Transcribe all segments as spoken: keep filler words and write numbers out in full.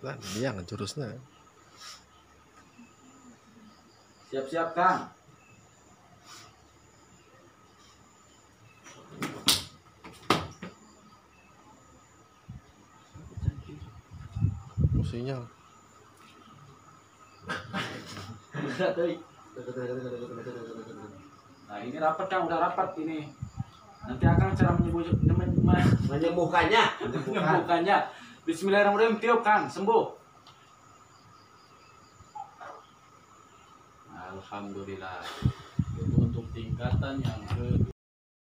Lah, dia ngejurusnya. Siap-siap, Kang. Sinyal. Nah, ini rapat, Kang, udah rapat ini. Nanti akan cara menyembuh, menyembuhkannya, menyembuhkannya. Bismillahirrahmanirrahim, tiup, Kang, sembuh. Alhamdulillah. Itu untuk tingkatan yang kedua.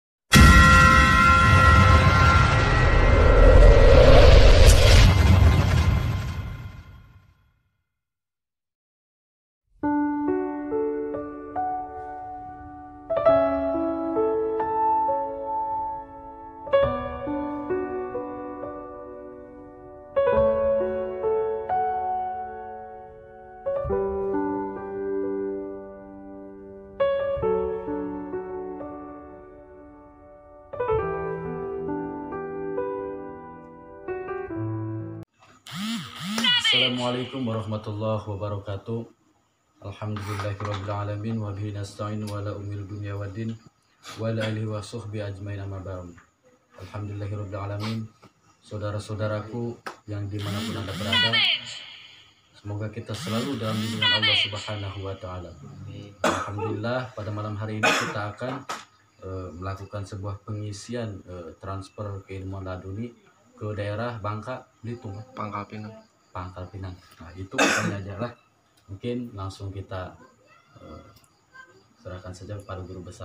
Assalamualaikum warahmatullahi wabarakatuh. Alhamdulillahirrabbilalamin. Wa bihi nasta'in wa la umil dunya wa din wa la alihi wa suhbi ajmain amma ba'd. Alhamdulillahirrabbilalamin. Saudara-saudaraku yang dimanapun Anda berada, semoga kita selalu dalam lindungan Allah Subhanahu wa ta'ala. Alhamdulillah, pada malam hari ini kita akan uh, melakukan sebuah pengisian uh, transfer keilmuan laduni ke daerah Bangka Belitung, Pangkal Pinang. Pangkal Pinang. Nah, itu pokoknya aja lah. Mungkin langsung kita uh, serahkan saja kepada guru besar.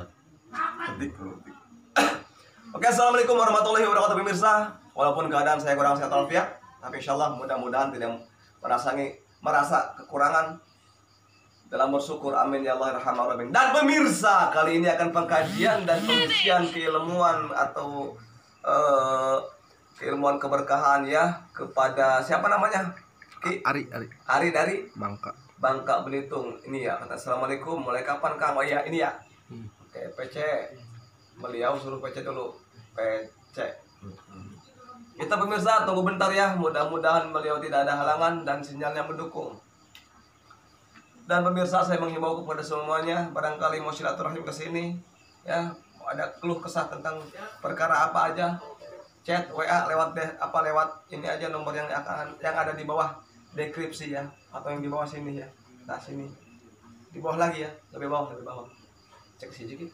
Oke, assalamualaikum warahmatullahi wabarakatuh pemirsa. Walaupun keadaan saya kurang sehat walafiat, tapi insyaallah mudah-mudahan tidak merasa merasa kekurangan dalam bersyukur. Amin ya Allah rahman rahim. Dan pemirsa, kali ini akan pengkajian dan pengisian keilmuan atau uh, keilmuan keberkahan ya kepada siapa namanya? Ki Ari, Ari. Ari dari Bangka. Bangka Belitung. Ini ya, kata assalamualaikum. Mulai kapan Kang? Oh ya, ini ya. Hmm. Oke, P C. Beliau suruh P C dulu. P C. Kita pemirsa tunggu bentar ya. Mudah-mudahan beliau tidak ada halangan dan sinyalnya mendukung. Dan pemirsa, saya menghimbau kepada semuanya, barangkali mau silaturahim ke sini ya, ada keluh kesah tentang perkara apa aja, chat W A lewat deh apa lewat ini aja nomor yang akan yang ada di bawah deskripsi ya, atau yang di bawah sini ya. Nah, sini. Di bawah lagi ya, lebih bawah, lebih bawah. Cek sih sedikit.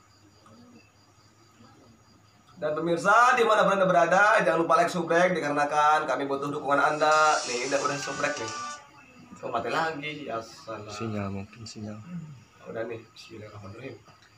Dan pemirsa di mana Anda berada, jangan lupa like, subrek dikarenakan kami butuh dukungan Anda. Nih, udah udah subrek nih. Oh, mati lagi. Ya salah. Sinyal mungkin sinyal. Udah nih. Bismillahirrahmanirrahim.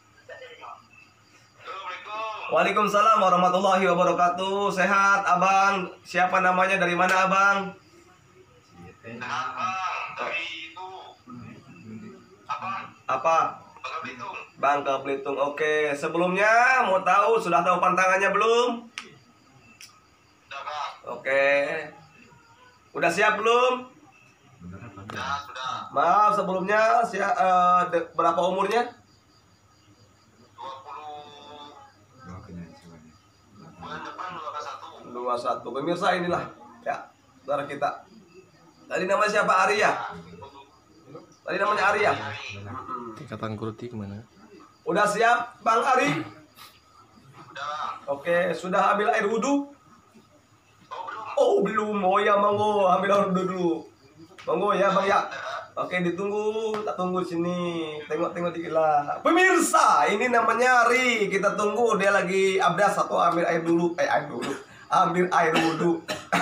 Waalaikumsalam warahmatullahi wabarakatuh. Sehat, Abang? Siapa namanya? Dari mana, Abang? Sehat, Bang. Dari itu. Apa? Apa? Bangka Belitung. Bangka Belitung. Oke, sebelumnya mau tahu sudah tahu pantangannya belum? Sudah, Bang. Oke. Udah siap belum? Ya, sudah. Maaf sebelumnya, siap, uh, berapa umurnya? dua puluh. Bulan depan dua puluh satu. dua puluh satu. Pemirsa inilah ya, saudara kita. Tadi namanya siapa? Arya. Tadi namanya Arya. Tingkatan kurti kemana? Udah siap, Bang Ari? Udah, Bang. Oke, sudah ambil air wudhu? Oh, belum. Oh, belum. Oh ya, monggo, ambil air wudhu dulu. Monggo ya, Bang ya. Oke, ditunggu. Tak tunggu sini. Tengok-tengok dikit lah. Pemirsa, ini namanya Ari. Kita tunggu dia lagi abdas atau ambil air dulu. Eh, air dulu. Ambil air wudhu.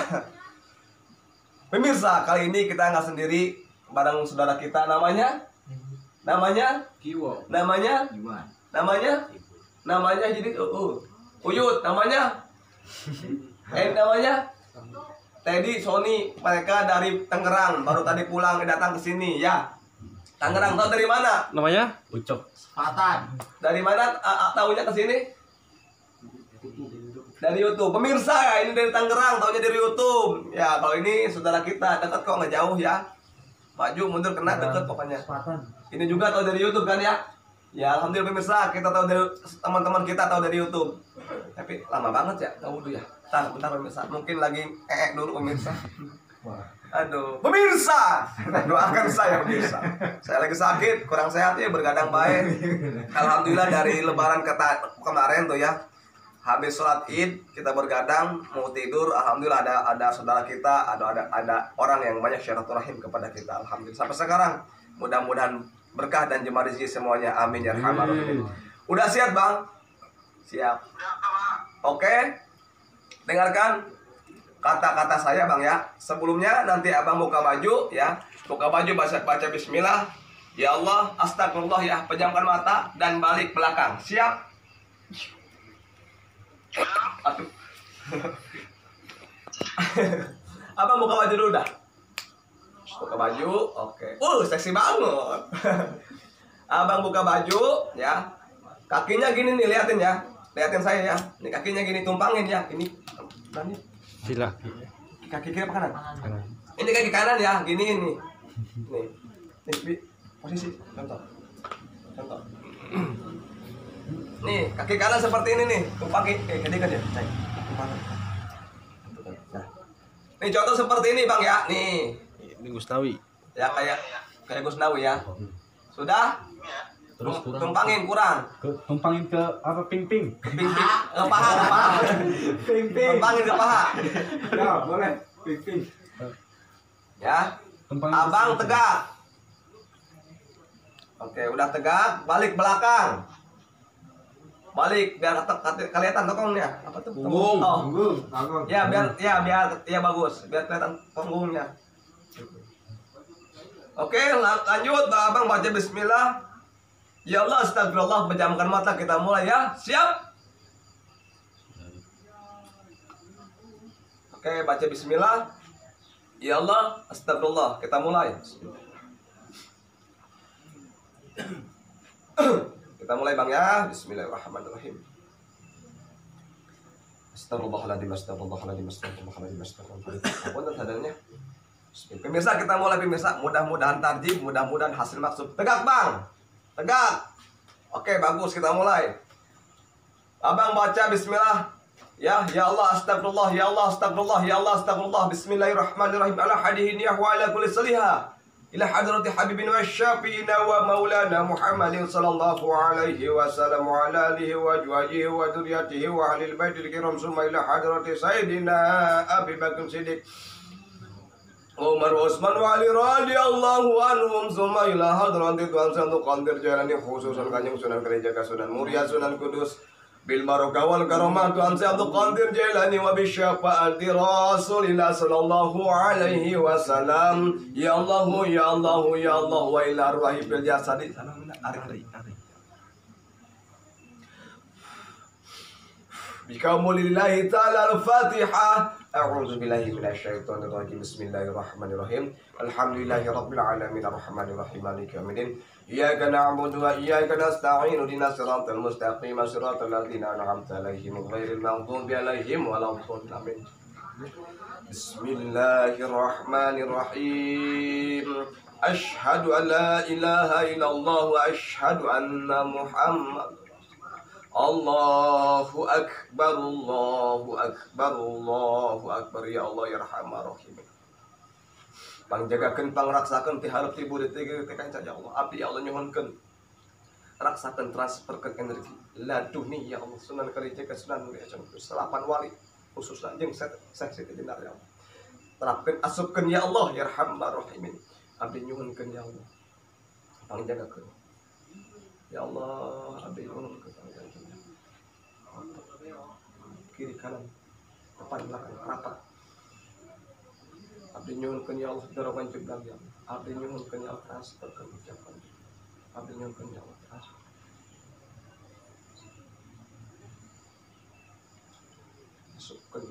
Pemirsa, kali ini kita nggak sendiri, bareng saudara kita. Namanya? Namanya? Kiwo. Namanya? Iwan. Namanya? Namanya jadi uh, uh. Uyut. Namanya? Eh, namanya? Teddy, Sony, mereka dari Tangerang, baru tadi pulang datang ke sini ya. Tangerang, tahu dari mana? Namanya? Ucok. Selatan. Dari mana uh, tahunya ke sini? Dari YouTube. Pemirsa, ini dari Tangerang, tahunya dari YouTube. Ya, kalau ini saudara kita, dekat kok, nggak jauh ya. Maju mundur kena deket pokoknya. Ini juga tahu dari YouTube kan ya? Ya, alhamdulillah pemirsa, kita tahu dari teman-teman kita tahu dari YouTube. Tapi lama banget ya, tahu dulu ya. Bentar, bentar pemirsa. Mungkin lagi ee dulu pemirsa. Aduh, pemirsa, doakan saya pemirsa. Saya lagi sakit, kurang sehat ya, bergadang baik. Alhamdulillah dari Lebaran kata kemarin tuh ya, habis sholat Id kita bergadang mau tidur. Alhamdulillah ada ada saudara kita, ada ada ada orang yang banyak silaturahim kepada kita. Alhamdulillah sampai sekarang. Mudah-mudahan berkah dan jemaah rezeki semuanya. Amin ya rabbal alamin. Udah siap bang? Siap. Oke, dengarkan kata-kata saya bang ya. Sebelumnya nanti abang buka baju ya, buka baju baca baca Bismillah. Ya Allah, astagfirullah ya, pejamkan mata dan balik belakang. Siap? Aduh. Abang buka baju dulu dah. Buka baju, oke. Uh, seksi banget. Abang buka baju ya. Kakinya gini nih, liatin ya. Liatin saya ya. Ini kakinya gini, tumpangin ya. Ini. Ini. Sila. Kaki kiri apa kanan? Kanan. Ini kaki kanan ya, gini ini. Nih. Nih, Bi. Posisi. Contoh. Contoh. Nih, kaki kanan seperti ini nih. Tumpangin. Eh, gede kan ya? Cek. Tumpangin. Nah. Nih contoh seperti ini, Bang ya. Nih. Ini Gusnawi. Ya kayak kayak Gusnawi ya. Sudah? Terus kurang. Tumpangin kurang. Ke, tumpangin ke apa ping-ping. Ping-ping. Ke paha, ke paha. Ping-ping. Tumpangin ke paha. Ya, boleh. Ping-ping. Ya. Tumpangin Abang ke- tegak. Oke, udah tegak, balik belakang. Balik biar ket- ket- kelihatan tokongnya. Apa tuh? Punggung. Oh. Punggung. Punggung. Ya, biar ya biar ya bagus, biar kelihatan punggungnya. Oke, lan- lanjut Abang baca bismillah. Ya Allah, astagfirullah, pejamkan mata, kita mulai ya. Siap? Oke, baca bismillah. Ya Allah, astagfirullah, kita mulai. Kita mulai Bang ya. Bismillahirrahmanirrahim. Astagfirullahaladzim, astagfirullahaladzim, astagfirullahaladzim, astagfirullahaladzim. Apa tandanya? Pemirsa, kita mulai pemirsa. Mudah-mudahan tarjib, mudah-mudahan hasil maksud. Tegak Bang. Tegak. Oke, bagus, kita mulai. Abang baca bismillah. Ya, ya Allah, astagfirullah, ya Allah, astagfirullah, ya Allah, astagfirullah. Bismillahirrahmanirrahim. Ala hadihin ya wa ala kulli saliha. Ila hadrati habibin wa syafi'ina wa maulana Muhammadin sallallahu alaihi wasallam wa ala alihi wa ajwajihi wa dzurriyyatihi wa ahlil baitil kiram summa ila hadrati sayyidina Abi Bakr Siddiq Umar Utsman wa Ali radhiyallahu anhum summa ila hadrati Tuan Santu Qadir Jalani khususan Kanjeng Sunan Kalijaga Sunan Muria Sunan Kudus bil barokah wal karamah Tuan Santu Qadir Jalani wa bi syafaati Rasulillah sallallahu alaihi wasallam. Ya Allah ya Allah ya Allah wa ila arwahi bil jasadi sana mana ari ari Bikamulillahi ta'ala al-Fatihah. A'udzu billahi minasyaitonir rajim. Bismillahirrahmanirrahim. Alhamdulillahi rabbil alamin arrahmanir rahim maliki yaumiddin. Iyyaka na'budu wa iyyaka nasta'in. Ihdinas siratal mustaqim. Siratal ladzina an'amta 'alaihim ghairil maghdubi 'alaihim waladdallin. Bismillahirrahmanirrahim. Asyhadu an la ilaha illallah wa asyhadu anna Muhammad Allahu Akbar, Allahu Akbar, Allahu Akbar. Ya Allah ya Rahman Rahim. Pang jagakeun pang raksakeun ti hareup ti beureut teh tekan saja Allah. Abdi ya Allah nyuhunkeun raksakeun transferkeun energi laduni ya Allah. Sunan Kalijaga Sunan Muria salapan wali khususna jeung saksi jenar ya Allah. Terapkeun asupkeun ya Allah ya Rahman Rahim. Abdi nyuhunkeun ya Allah. Pang jagakeun. Ya Allah, abdi nyuhunkeun kiri kanan depan belakang rapat. Abdi nyuhunkeun ya Allah dorongan jeblang ya Allah. Abdi nyuhunkeun ya Allah transferkeun ucapan. Abdi nyuhunkeun ya Allah transfer. Masukkeun.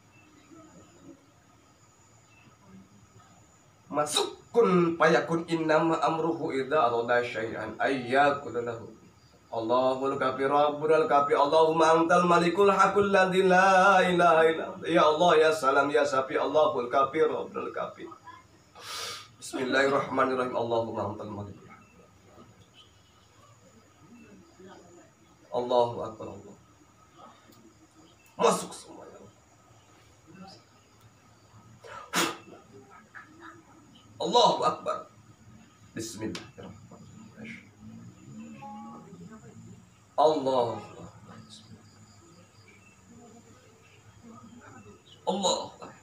Masukun payakun innama amruhu idza arada syai'an ayyakul lahu. Allahul kafi rabbul kafi Allahumma antal malikul hakul ladzi la ilaha illa anta. Ya Allah ya salam ya safi Allahul kafi rabbul kafi. Bismillahirrahmanirrahim. Allahumma antal malikul hakul. Allahu akbar Allah. Masuk semuanya. Allahu Akbar. Bismillahirrahmanirrahim. Allah. Allah.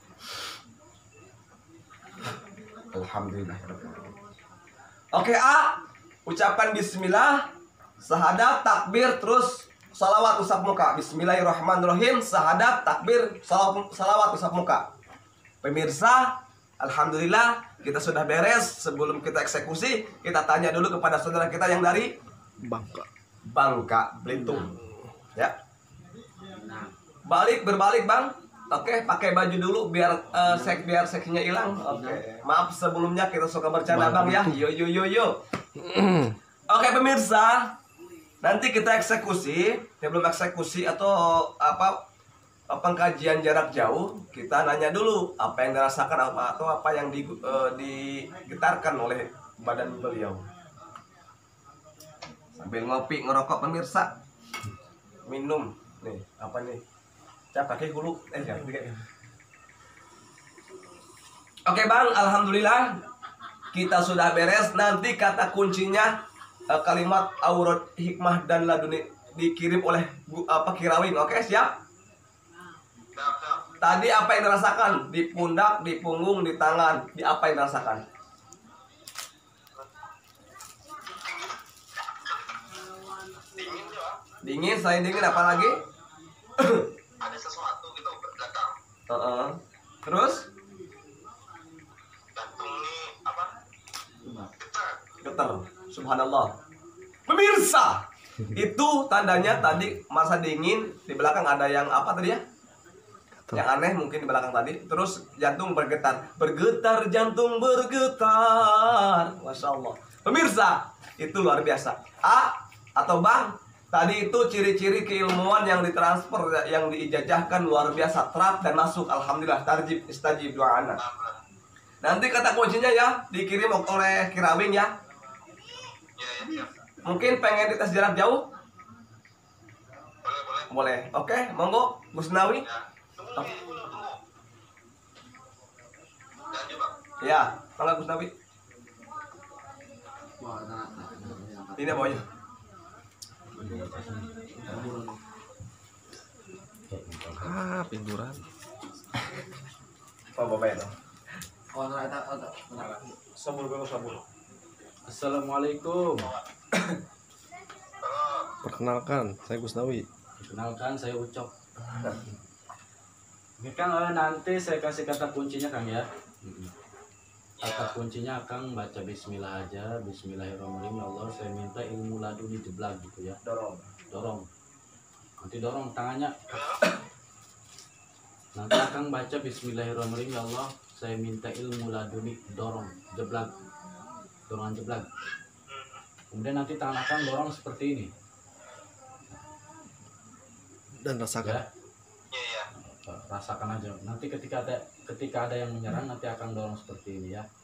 Alhamdulillah. Oke, A. Ucapan bismillah, sahadat, takbir, terus salawat usap muka. Bismillahirrahmanirrahim, sahadat, takbir, salawat, salawat usap muka. Pemirsa, alhamdulillah kita sudah beres. Sebelum kita eksekusi, kita tanya dulu kepada saudara kita yang dari Bangka. Bangka Belitung. Ya. Balik berbalik, Bang. Oke, pakai baju dulu biar uh, sek biar seksinya hilang. Oke. Maaf sebelumnya kita suka bercanda, Bang ya. Yo yo yo yo. Oke, pemirsa. Nanti kita eksekusi, sebelum eksekusi atau apa pengkajian jarak jauh, kita nanya dulu apa yang dirasakan apa atau apa yang di, uh, digetarkan oleh badan beliau. Sambil ngopi, ngerokok pemirsa. Minum. Nih, apa nih? Saya pakai hulu. Eh, jangan tiga. Oke, Bang, alhamdulillah kita sudah beres. Nanti kata kuncinya uh, kalimat aurat hikmah dan laduni dikirim oleh apa Kirawing. Oke, siap? Siap, siap. Tadi apa yang dirasakan? Di pundak, di punggung, di tangan. Di apa yang dirasakan? Dingin sih, Pak. Dingin, selain dingin apa lagi? Ada sesuatu gitu belakang. Uh-uh. Terus? Jantung nih apa? Getar. Getar. Subhanallah. Pemirsa, itu tandanya tadi masa dingin. Di belakang ada yang apa tadi ya? Yang aneh mungkin di belakang tadi. Terus jantung bergetar. Bergetar, jantung bergetar. Masya Allah. Pemirsa, itu luar biasa. A atau Bang, tadi itu ciri-ciri keilmuan yang ditransfer, yang diijazahkan luar biasa, terap dan masuk. Alhamdulillah, tarjib istajib doana. Nanti kata kuncinya ya dikirim oleh Kirawing ya. Ya, ya, siap. Mungkin pengen dites jarak jauh? Boleh, boleh. Boleh. Oke, monggo Gus Nawi. Ya. Tunggu nih, tunggu, tunggu. Lanjut, Bang. Ya, kalau Gus Nawi. Ini apa ya? Ah, pinduran. Apa bapak itu? Assalamualaikum. Perkenalkan, saya Gusnawi. Kenalkan, saya Ucok. Ini Kang, eh, nanti saya kasih kata kuncinya Kang ya. Kata kuncinya Kang baca Bismillah aja. Bismillahirrahmanirrahim. Ya Allah, saya minta ilmu laduni jeblak gitu ya. Dorong. Dorong. Nanti dorong tangannya. Nanti Kang baca Bismillahirrahmanirrahim. Ya Allah, saya minta ilmu laduni dorong jeblak. Dorongan jeblak. Kemudian nanti tangan Kang dorong seperti ini. Dan rasakan. Ya. Iya, iya. Rasakan aja. Nanti ketika ada ketika ada yang menyerang nanti akan dorong seperti ini ya.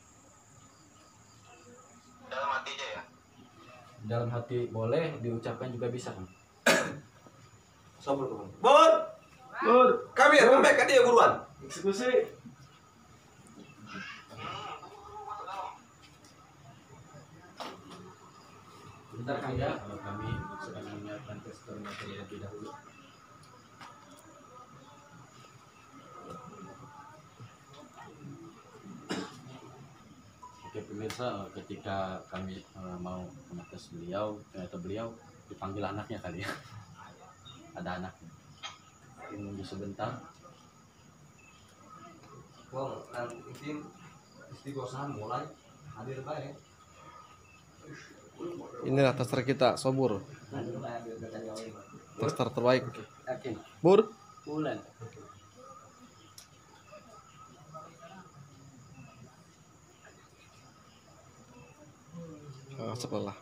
Dalam hati aja ya. Dalam hati boleh, diucapkan juga bisa kan. Sabur, Bur. Bur. Bur. Kami ya, kami kan dia buruan. Eksekusi. Bentar Kang ya, kalau kami sedang menyiapkan tester materi terlebih dahulu. Oke pemirsa, ketika kami uh, mau mengetes beliau, ternyata beliau dipanggil anaknya kali ya. Ada anaknya. Menunggu sebentar. Bang, nanti istiqosahan mulai hadir baik. Inilah tester kita, Sobur. Hadir baik biar kita jauhin. Tester terbaik. Yakin? Bur. Bulan. Ah, sebelah.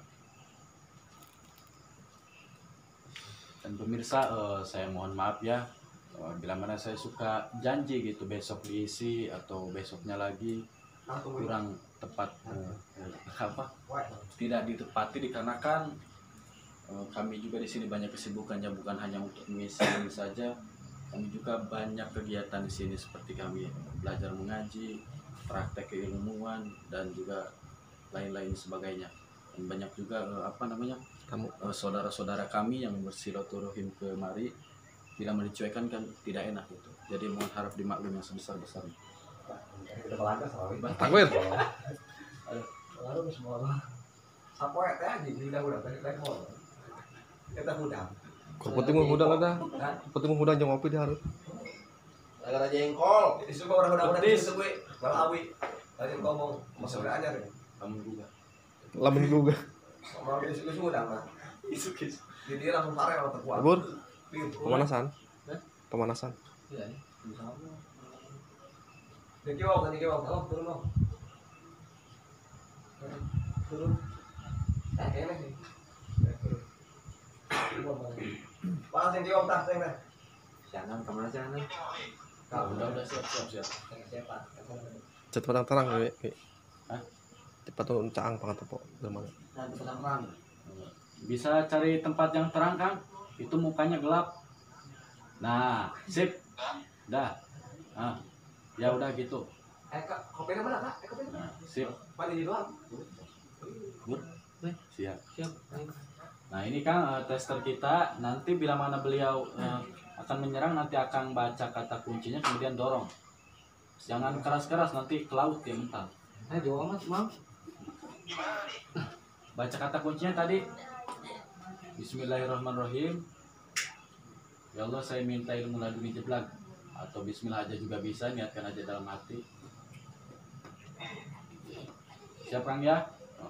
Dan pemirsa, eh, saya mohon maaf ya eh, bila mana saya suka janji gitu besok diisi atau besoknya lagi kurang tepat eh, eh, apa tidak ditepati dikarenakan eh, kami juga di sini banyak kesibukannya, bukan hanya untuk mengisi ini saja, kami juga banyak kegiatan di sini seperti kami belajar mengaji, praktek keilmuan dan juga lain-lain sebagainya. Dan banyak juga eh, apa namanya Kamu eh, saudara-saudara kami yang bersilaturahim kemari, bila mendicuekan kan tidak enak gitu. Jadi mohon harap dimaklum yang sebesar-besarnya. Kita belanja sama ini. takwir. Lalu semua sapo ya teh anjing udah udah teh teh mau. Kita udah. Kok putih mau hudang ada? Putih mau hudang jeung ngopi di hareup. Agar aja jengkol. Itu semua orang udah udah itu gue. Bang Awi. Tadi ngomong masuk aja deh. Kamu juga. Lamun juga. Mau isu-isu udah mah. Isu-isu. Jadi dia langsung parah sama terkuat. Bur, pemanasan. Pemanasan. Iya. Dia kiwau, tadi kiwau. Oh, turun dong. Turun. Eh, kayaknya sih. Turun. Panas yang kiwau tas, teng teh. Jangan kemana sana. Nah, udah udah siap siap siap. Siapa? Cepat terang we. Hah? Cepat tuh caang pangatepok. Gimana? Nanti terang. Bisa cari tempat yang terang kan? Itu mukanya gelap. Nah, sip. Dah. Ah. Ya udah gitu. Eh, Kak, kopinya mana, Kak? Eh, kopinya. Nah, sip. Mana di doang? Good. Siap. Siap. Nah, ini kan eh, tester kita. Nanti bila mana beliau eh, akan menyerang, nanti akan baca kata kuncinya kemudian dorong. Jangan keras-keras, nanti ke laut ya mental. Eh, jauh amat, Mam. Baca kata kuncinya tadi. Bismillahirrahmanirrahim. Ya Allah, saya minta ilmu laduni jeblak. Atau bismillah aja juga bisa, niatkan aja dalam hati. Siap Kang ya?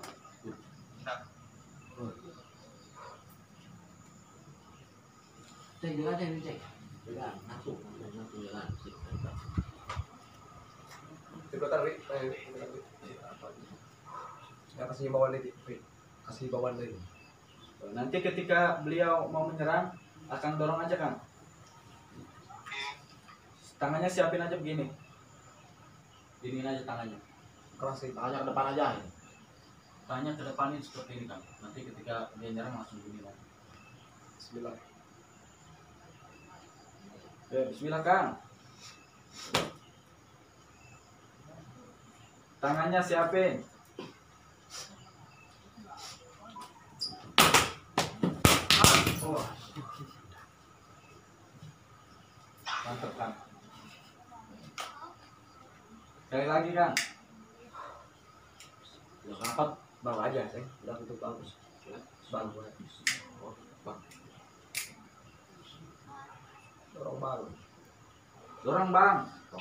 Cek juga ada ini, cek. Juga masuk, masuk jalan. Sebentar, Wi. Eh, sebentar, Wi. Ya, kasih bawaan lagi, Wi. Kasih bawaan lagi. Nanti ketika beliau mau menyerang, akan dorong aja Kang. Tangannya siapin aja begini. Giniin aja tangannya. Keras sih. Tangannya ke depan aja. Tangannya ke depanin seperti ini Kang. Nanti ketika dia nyerang langsung begini Kang. Bismillah. Ya, bismillah Kang. Tangannya siapin. Oh. Mantap Kang. Sekali lagi Kang. Udah rapat. Bang aja, sih. Udah tutup bagus. Bang. Oh, bang. Dorong bang. Dorong Bang.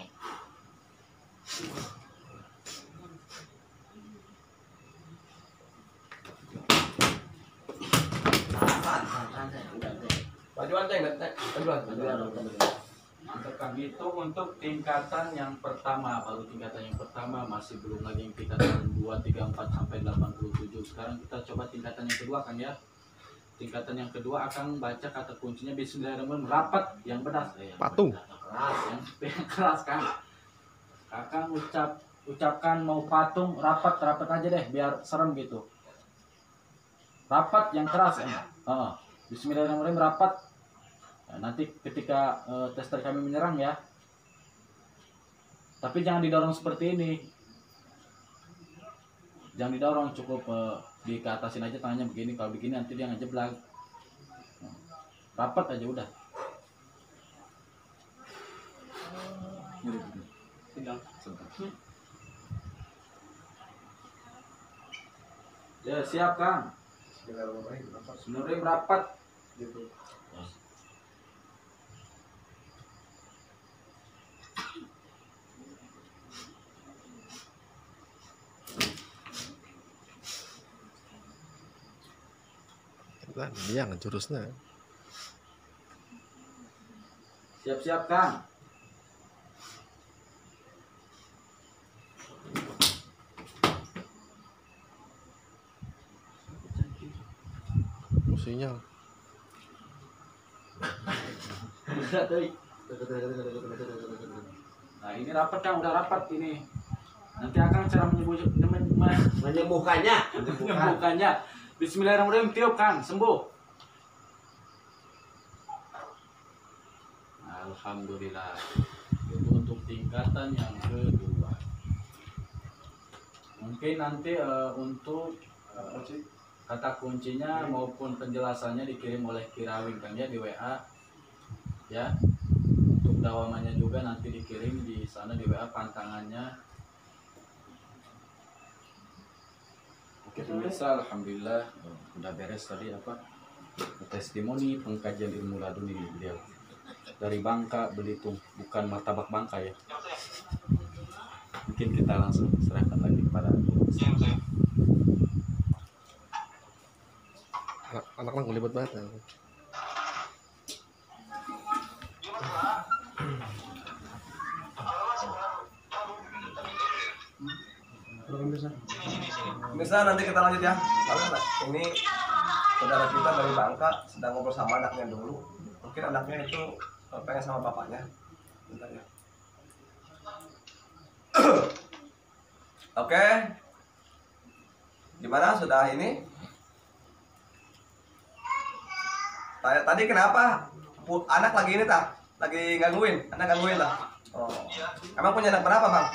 Bajuan teh, teh. Bajuan. Bajuan. Mantap Kang. Itu untuk tingkatan yang pertama, baru tingkatan yang pertama, masih belum lagi yang tingkatan dua, tiga, empat sampai delapan puluh tujuh. Sekarang kita coba tingkatan yang kedua Kang ya. Tingkatan yang kedua akan baca kata kuncinya bismillahirrahmanirrahim, rapat yang pedas. Eh, yang Patung. keras, yang, yang keras Kang. Kakang ucap ucapkan mau patung, rapat rapat aja deh biar serem gitu. Rapat yang keras ya. Oh, bismillahirrahmanirrahim rapat. Nah, nanti ketika uh, tester kami menyerang ya. Tapi jangan didorong seperti ini. Jangan didorong, cukup uh, di ke atasin aja tangannya begini. Kalau begini nanti dia ngejeblak. Nah, rapat aja udah. Tinggal sebentar. Ya siap Kang. Bismillahirrahmanirrahim. Bismillahirrahmanirrahim rapat. Gitu. Kan dia ngejurusnya. Siap-siap Kang. Musuhnya. Nah ini rapat Kang, udah rapat ini. Nanti akan cara menyembuh, Menyembuhkannya. menyembuhkannya. Bismillahirrahmanirrahim, tiup Kang, sembuh. Alhamdulillah. Itu untuk tingkatan yang kedua. Mungkin nanti eh, untuk eh, kata kuncinya maupun penjelasannya dikirim oleh Kirawing Kang ya di W A ya. Untuk dawamannya juga nanti dikirim di sana di W A pantangannya. Oke pemirsa, alhamdulillah eh, udah beres tadi apa testimoni pengkajian ilmu laduni beliau dari Bangka Belitung, bukan martabak Bangka ya. Mungkin kita langsung serahkan lagi kepada Anak-anak ngelibet banget ya. Misal nanti kita lanjut ya. Karena ini saudara kita dari Bangka sedang ngobrol sama anaknya dulu. Mungkin anaknya itu pengen sama bapaknya. Bentar ya. Oke. Gimana sudah ini? Tadi, tadi kenapa? Pu- Anak lagi ini tak? Lagi gangguin? Anak gangguin tak? Oh. Emang punya anak berapa bang?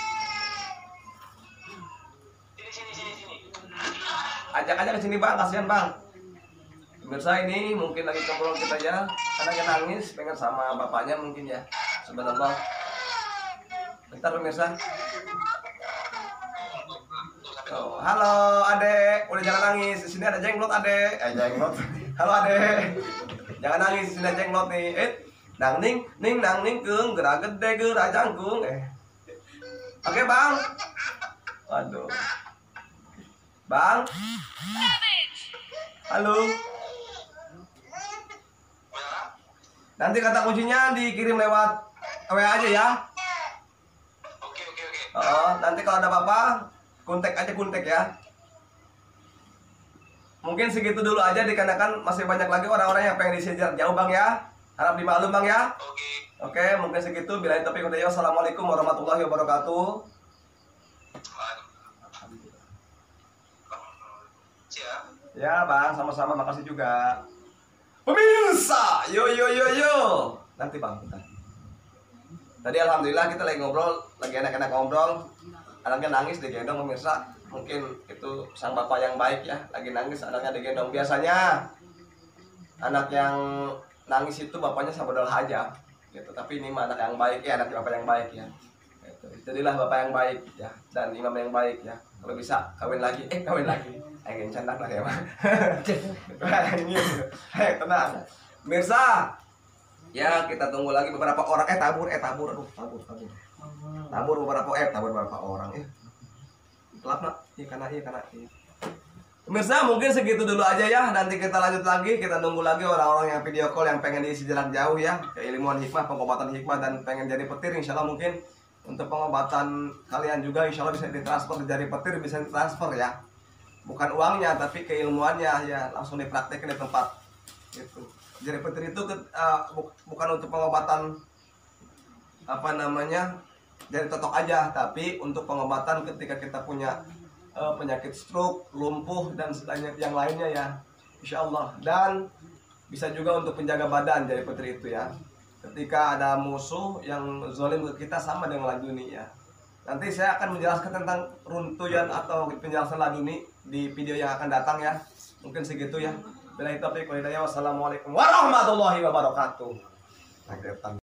Sini, sini, sini, sini. Ajak aja ke sini bang, kasihan bang. Pemirsa ini mungkin lagi ngobrol kita ya, anaknya nangis, pengen sama bapaknya mungkin ya. Sebentar bang. Bentar pemirsa. Oh, halo adek, udah jangan nangis. Di sini ada jenglot adek. Eh jenglot. Halo adek. Jangan nangis, di sini ada jenglot nih. Eh, nang ning, ning nang ning kung, gerak gede gerak jangkung. Eh. Oke bang. Waduh. Bang. Halo. Nanti kata kuncinya dikirim lewat W A aja ya. Oke, oke, oke. Oh, nanti kalau ada apa-apa, kontak aja kontak ya. Mungkin segitu dulu aja dikarenakan masih banyak lagi orang-orang yang pengen disejar jauh bang ya. Harap dimaklum bang ya. Oke. Oke, mungkin segitu. Bilahi taufiq wal hidayah. Wassalamualaikum warahmatullahi wabarakatuh. Siap. Ya bang, sama-sama. Makasih juga. Pemirsa, yo yo yo yo. Nanti bang, bentar. Tadi alhamdulillah kita lagi ngobrol, lagi enak-enak ngobrol. Anaknya nangis digendong pemirsa. Mungkin itu sang bapak yang baik ya, lagi nangis anaknya digendong. Biasanya anak yang nangis itu bapaknya sabodol aja gitu. Tapi ini mah anak yang baik ya, anak bapak yang baik ya. Gitu. Jadilah bapak yang baik ya, dan imam yang baik ya. Kalau bisa kawin lagi, eh kawin lagi. Pengen candak lah ya mah. Hei tenang. Mirsa, ya kita tunggu lagi beberapa orang. Eh tabur, eh tabur, aduh tabur, tabur. Tabur beberapa, eh tabur beberapa orang. Eh, kelap nak, iya karena iya karena iya. Mirsa mungkin segitu dulu aja ya. Nanti kita lanjut lagi, kita tunggu lagi orang-orang yang video call yang pengen diisi jarak jauh ya, keilmuan hikmah, pengobatan hikmah dan pengen jadi petir. Insya Allah mungkin untuk pengobatan kalian juga Insya Allah bisa ditransfer jadi petir, bisa ditransfer ya. Bukan uangnya tapi keilmuannya ya, langsung dipraktekin di tempat gitu. Jadi petir itu uh, bu bukan untuk pengobatan apa namanya jadi totok aja, tapi untuk pengobatan ketika kita punya uh, penyakit stroke, lumpuh dan sebanyak yang lainnya ya, Insya Allah. Dan bisa juga untuk penjaga badan jadi petir itu ya. Ketika ada musuh yang zalim ke kita sama dengan laduni ya. Nanti saya akan menjelaskan tentang runtuyan atau penjelasan laduni di video yang akan datang ya. Mungkin segitu ya. Billahi taufiq wal hidayah. Wassalamualaikum warahmatullahi wabarakatuh.